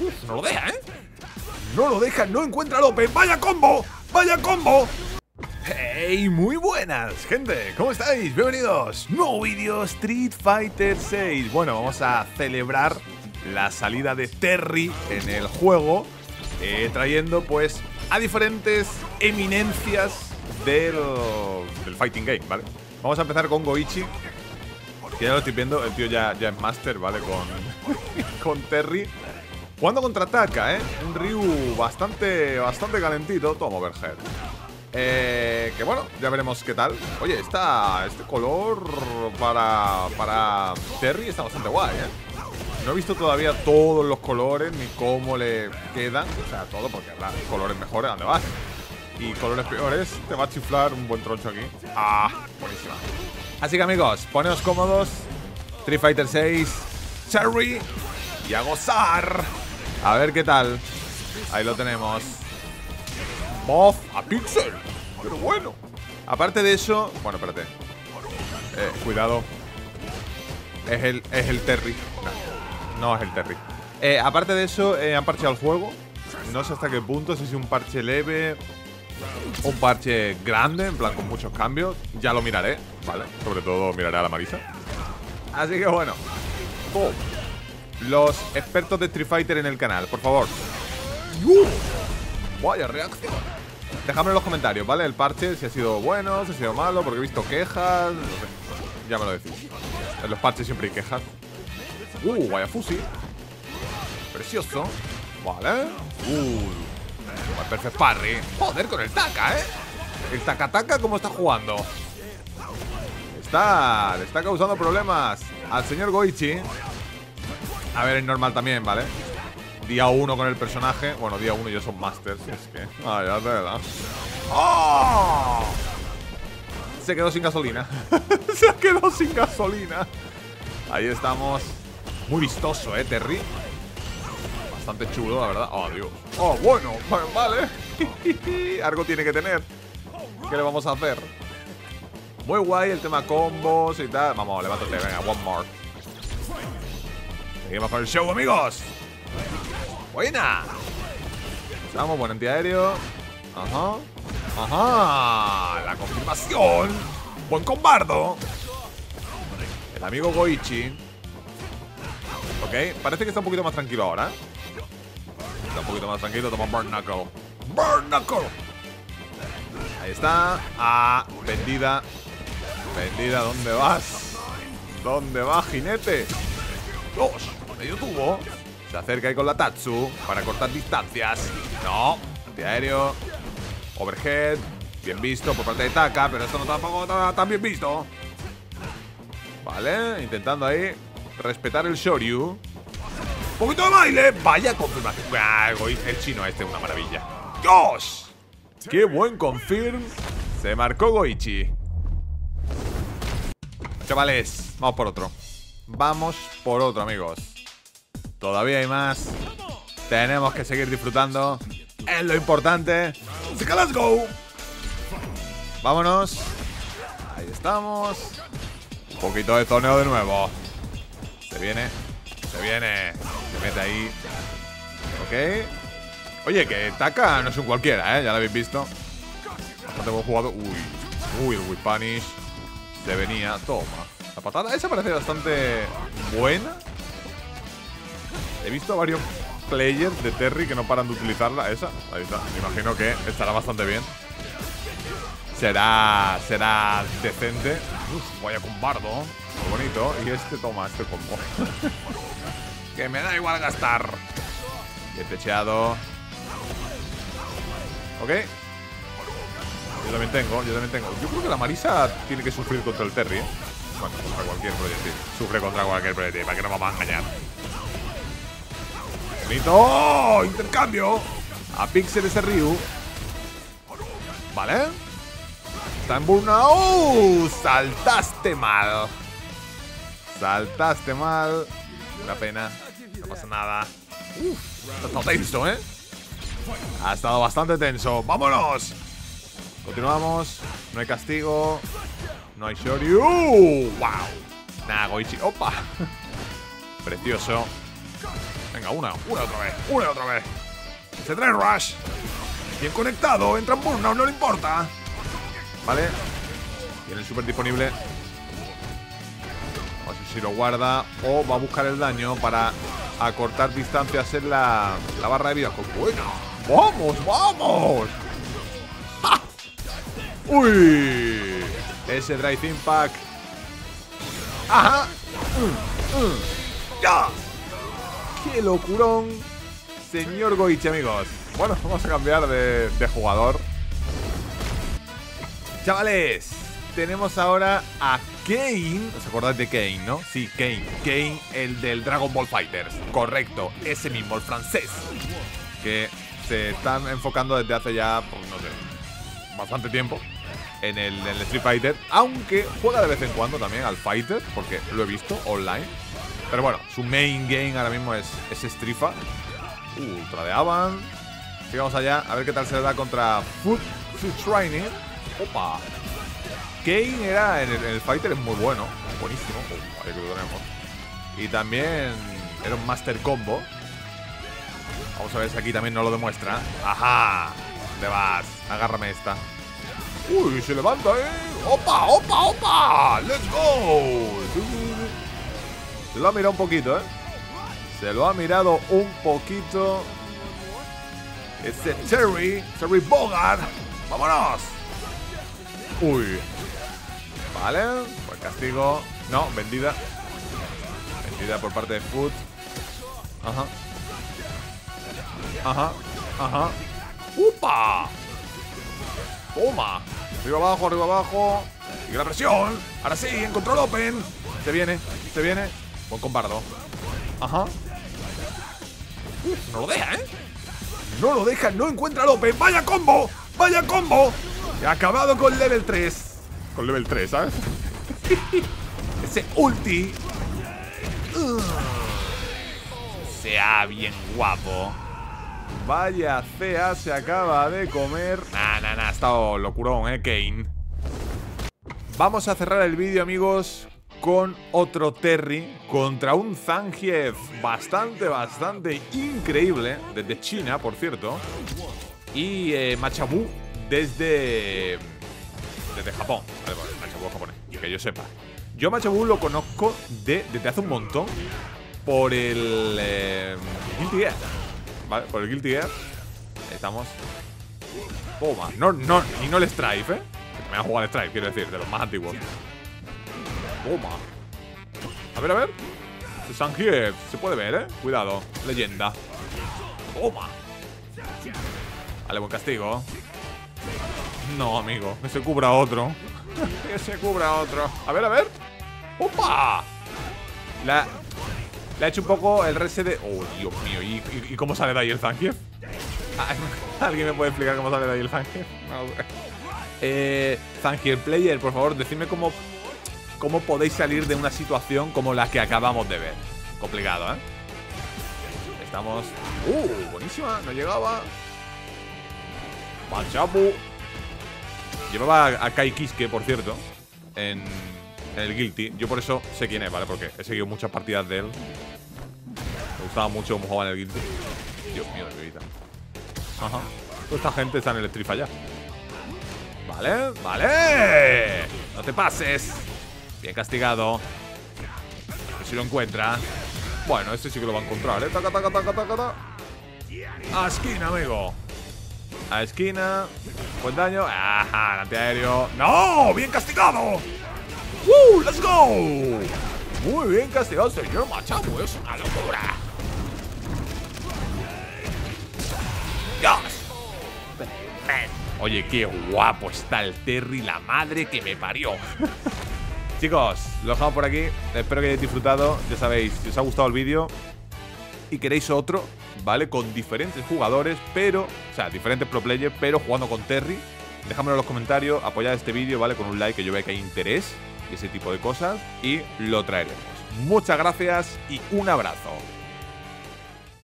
No lo deja, ¿eh? No lo deja, no encuentra a López. ¡Vaya combo! ¡Vaya combo! ¡Hey! Muy buenas, gente. ¿Cómo estáis? Bienvenidos. Nuevo vídeo Street Fighter 6. Bueno, vamos a celebrar la salida de Terry en el juego, trayendo pues a diferentes eminencias del fighting game, ¿vale? Vamos a empezar con Goichi, que ya lo estoy viendo, el tío ya es master, ¿vale? Con Terry. Jugando contra Taka, ¿eh? Un Ryu bastante calentito. Toma, Overhead. Que bueno, ya veremos qué tal. Oye, este color para Terry está bastante guay, ¿eh? No he visto todavía todos los colores ni cómo le quedan. O sea, todo, porque habrá colores mejores, ¿dónde vas? Y colores peores, te va a chiflar un buen troncho aquí. Ah, buenísima. Así que amigos, poneos cómodos. Street Fighter 6, Terry, y a gozar. A ver qué tal. Ahí lo tenemos. Buff a Pixel. Pero bueno. Aparte de eso, bueno, espérate. Cuidado. Es el Terry. No es el Terry. Aparte de eso, han parcheado el juego. No sé hasta qué punto, si es un parche leve, un parche grande, en plan con muchos cambios. Ya lo miraré, ¿vale? Sobre todo miraré a la Marisa. Así que bueno. Los expertos de Street Fighter en el canal, por favor. Vaya reacción. Dejadme en los comentarios, ¿vale? El parche, si ha sido bueno, si ha sido malo, porque he visto quejas. No sé. Ya me lo decís. En los parches siempre hay quejas. Vaya fusi. Precioso. Vale. Perfect parry. Joder, con el Taka, ¿eh? El Taka ¿cómo está jugando? Le está causando problemas al señor Goichi. A ver, es normal también, ¿vale? Día 1 con el personaje. Bueno, día 1 ya son masters. Es que... Ay, ya de verdad. ¡Oh! Se quedó sin gasolina. Se quedó sin gasolina. Ahí estamos. Muy vistoso, Terry. Bastante chulo, la verdad. Oh, Dios. Oh, bueno, vale. Algo tiene que tener. ¿Qué le vamos a hacer? Muy guay el tema combos y tal. Vamos, levántate, venga, one more. Seguimos con el show, amigos. Buena. Vamos, buen antiaéreo. Ajá. La confirmación. Buen combardo. El amigo Goichi. Ok, parece que está un poquito más tranquilo ahora. Está un poquito más tranquilo. Toma Burn Knuckle. Burn Knuckle. Ahí está. Ah, vendida. Vendida, ¿dónde vas? ¿Dónde vas, jinete? Dos. Medio tubo. Se acerca ahí con la Tatsu para cortar distancias. No. Antiaéreo. Overhead. Bien visto por parte de Taka, pero esto no tampoco está tan bien visto. Vale, intentando ahí respetar el Shoryu. Un poquito de baile. Vaya confirmación. El chino este, una maravilla. ¡Dios! ¡Qué buen confirm! Se marcó Goichi. Chavales, vamos por otro. Vamos por otro, amigos. Todavía hay más. Tenemos que seguir disfrutando. Es lo importante. Así que let's go. Vámonos. Ahí estamos. Un poquito de zoneo de nuevo. Se viene. Se mete ahí. Ok. Oye, que Taka no es un cualquiera, ya lo habéis visto. Bastante buen jugador. Uy, el whip punish. Se venía. Toma. La patada esa parece bastante buena. He visto a varios players de Terry que no paran de utilizarla. Esa, ahí está. Me imagino que estará bastante bien. Será decente. Vaya con bardo. Muy bonito. Y toma, este combo. Que me da igual gastar. Bien techeado. Ok. Yo también tengo. Yo creo que la Marisa tiene que sufrir contra el Terry, ¿eh? Bueno, contra cualquier proyectil. Sufre contra cualquier proyectil. ¿Para qué nos vamos a engañar? Bonito. ¡Oh! Intercambio. A Pixel ese Ryu. Vale. Está en burna. ¡Oh! Saltaste mal. Saltaste mal. Una pena. No pasa nada. Ha estado tenso, ¿eh? Ha estado bastante tenso. ¡Vámonos! Continuamos. No hay castigo. No hay Shoryu. ¡Wow! Nah, Goichi. ¡Opa! Precioso. Venga. Venga, una y otra vez, una y otra vez. Se trae Rush. Bien conectado, entra en Burnout, no le importa. Vale. Tiene el super disponible. No sé si lo guarda o va a buscar el daño para acortar distancias en la barra de vida. ¡Buena! ¡Vamos, vamos! ¡Ja! ¡Uy! Ese Drive Impact. ¡Ajá! ¡Ya! ¡Qué locurón! Señor Goichi, amigos. Bueno, vamos a cambiar de jugador. Chavales, tenemos ahora a Kane. ¿Os acordáis de Kane, no? Sí, Kane. Kane, el del Dragon Ball Fighters. Correcto, ese mismo, el francés. Que se están enfocando desde hace ya, pues, no sé, bastante tiempo en el Street Fighter. Aunque juega de vez en cuando también al Fighter, porque lo he visto online. Pero bueno, su main game ahora mismo es Strifa. Ultra de Avan. Así que vamos allá, a ver qué tal se le da contra Foot Training. Opa. Kane era en el Fighter, es muy bueno. Buenísimo. Vale, que lo tenemos. Y también era un Master Combo. Vamos a ver si aquí también nos lo demuestra. ¡Ajá! ¿Dónde vas? Agárrame esta. ¡Uy! Se levanta, ¿eh? ¡Opa! ¡Opa! ¡Opa! ¡Let's go! Se lo ha mirado un poquito, ¿eh? Se lo ha mirado un poquito. Ese Terry Bogard. ¡Vámonos! Uy. Vale, pues castigo. No, vendida. Vendida por parte de Foot. Ajá. Ajá. Ajá. ¡Upa! Toma. Arriba abajo, arriba abajo. Sigue la presión. Ahora sí, en control open. Se viene, se viene. Buen compardo. Ajá. No lo deja, ¿eh? No lo deja, no encuentra el open. ¡Vaya combo! ¡Vaya combo! He acabado con level 3. Con level 3, ¿sabes? Ese ulti. Sea bien guapo. Vaya CA se acaba de comer. Nah, ha estado locurón, Kane. Vamos a cerrar el vídeo, amigos, con otro Terry contra un Zangief bastante increíble. Desde China, por cierto. Y Machabu desde Japón. Vale, Machabu es japonés, que yo sepa. Yo Machabu lo conozco desde hace un montón por el Guilty Gear. Vale, por el Guilty Gear. Ahí estamos. Toma. Y no el Strife, me ha jugado el Strife, quiero decir, de los más antiguos. Toma. A ver. Zangief, se puede ver, Cuidado, leyenda. Toma. Vale, buen castigo. No, amigo, que se cubra otro. Que se cubra otro. A ver. ¡Opa! Le ha hecho un poco el reset de... Oh, Dios mío. ¿Y cómo sale de ahí el Zangief? ¿Alguien me puede explicar cómo sale de ahí el Zangief? No sé. Zangief Player, por favor, decidme cómo podéis salir de una situación como la que acabamos de ver. Complicado, ¿eh? Estamos... buenísima, no llegaba. Machabu. Llevaba a Kai Kiske, por cierto, en el Guilty. Yo por eso sé quién es, ¿vale? Porque he seguido muchas partidas de él. Me gustaba mucho cómo jugaba en el Guilty. Dios mío, de mi vida. Ajá. Toda esta gente está en el Street ya. Vale. No te pases. Bien castigado. Que si lo encuentra. Bueno, este sí que lo va a encontrar, Taca. A esquina, amigo. A esquina. Buen daño. Ajá, antiaéreo. ¡No! ¡Bien castigado! ¡Let's go! Muy bien castigado, señor Machabu. Es una locura. ¡Dios! Oye, qué guapo está el Terry. La madre que me parió. Chicos, lo dejamos por aquí. Espero que hayáis disfrutado. Ya sabéis, si os ha gustado el vídeo y queréis otro, ¿vale? Con diferentes jugadores, pero... O sea, diferentes pro players, pero jugando con Terry, dejadmelo en los comentarios, apoyad este vídeo, ¿vale? Con un like, que yo vea que hay interés y ese tipo de cosas, y lo traeremos. Muchas gracias y un abrazo.